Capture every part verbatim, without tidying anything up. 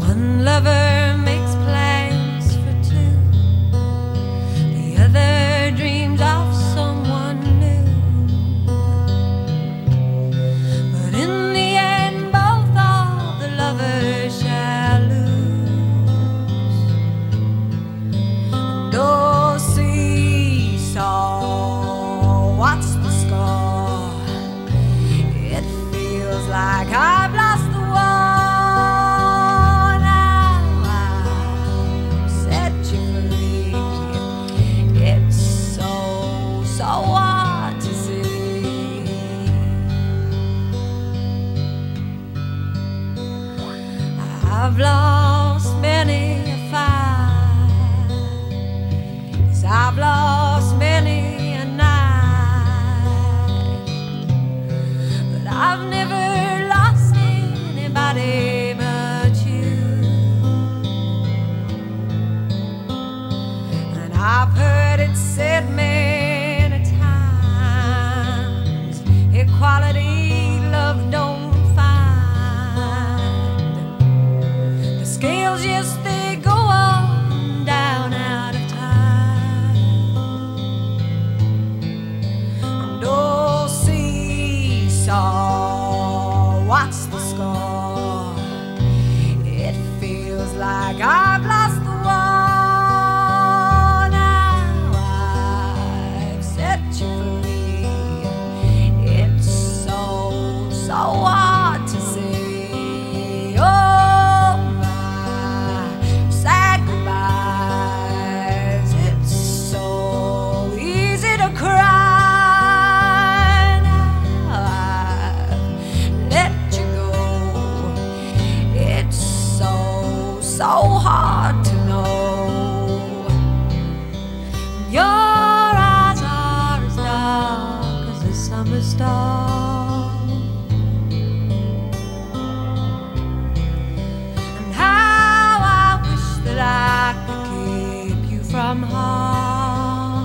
One lover makes plans for two, the other dreams of someone new. But in the end, both of the lovers shall lose. And oh, seesaw, what's the score? It feels like I've lost the war. I've lost many a fight, yes, I've lost many a night, but I've never lost anybody but you. And I've heard it said many times, equality love don't scales, yes, they go on down out of time. And oh, seesaw, what's the score? It feels like I've lost the war. Now I've set you free. It's so, so hard to see. So hard to know. Your eyes are as dark as a summer storm, and how I wish that I could keep you from harm.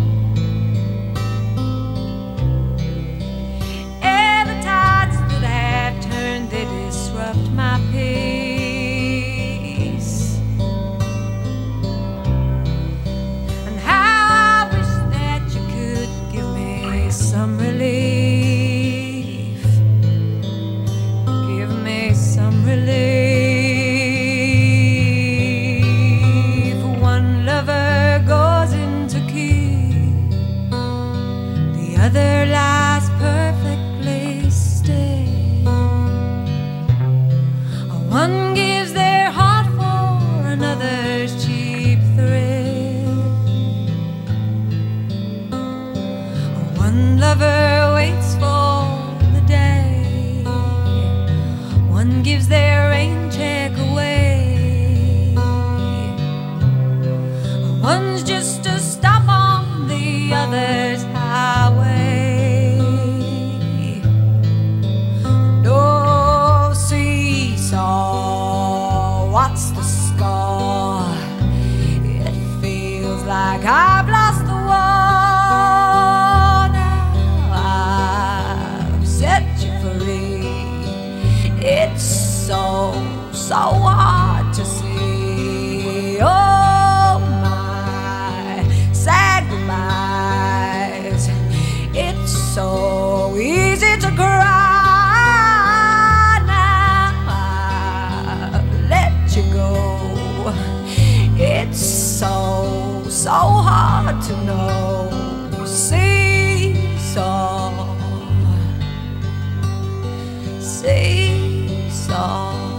Every tides that have turned, they disrupt my peace. Some relief, give me some relief. One lover goes into keep, the other lies perfectly still. One gives their heart for another's cheap thrill. One lover waits for the day, one gives their rain check away. One's just a stop on the other's highway. And oh, seesaw, what's the score? It feels like I've lost the war. It's so, so hard to see. Oh, my sad goodbyes. It's so easy to cry. Now I've let you go. It's so, so hard to know. Seesaw, seesaw.